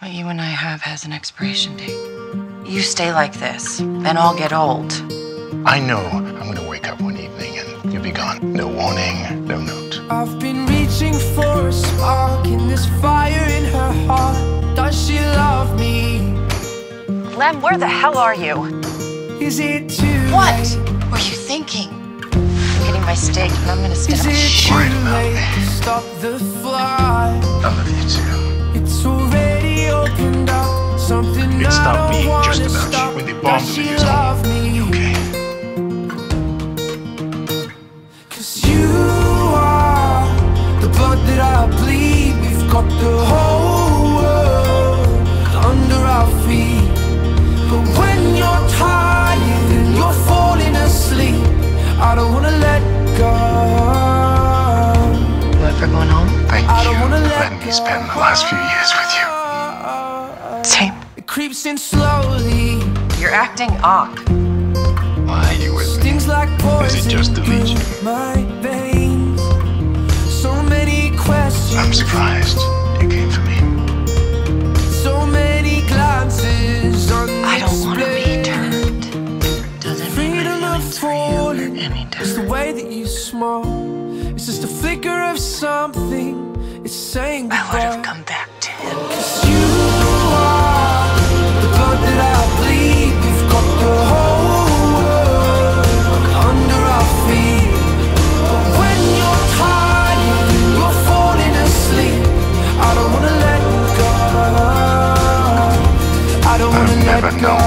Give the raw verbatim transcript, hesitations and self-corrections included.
What you and I have has an expiration date. You stay like this, then I'll get old. I know I'm gonna wake up one evening and you'll be gone. No warning, no note. I've been reaching for a spark in this fire in her heart. Does she love me? Lem, where the hell are you? Is it too What late? were you thinking? I'm getting my steak and I'm gonna stand Is up. it Shh. too Worried about late me. to stop the flight? I love you too. It's already opened up. Something It I stopped don't me wanna just about stop. when they bombed Does she Olivia's home. love me? Okay. Cause you are the blood that I bleed. We've got the whole world under our feet. But when you're tired and you're falling asleep, I don't wanna let go. You up for going home? Thank I you don't wanna for let letting me spend the last few years with you. Same. It creeps in slowly, You're acting off. Why are you with me? stings like poison. Is it just the leeches? through my veins. So many questions. I'm surprised you came for me. So many glances. I don't want to be unexplained. turned. Doesn't mean Freedom my of feelings for you falling. are any It's the different. way that you smile. It's just a flicker of something. It's saying I would have goodbye. come back to him. 'Cause you are the blood that I bleed. We've got the whole world under our feet. But when you're tired and you're falling asleep, I don't wanna let go. I don't wanna I've let never go. known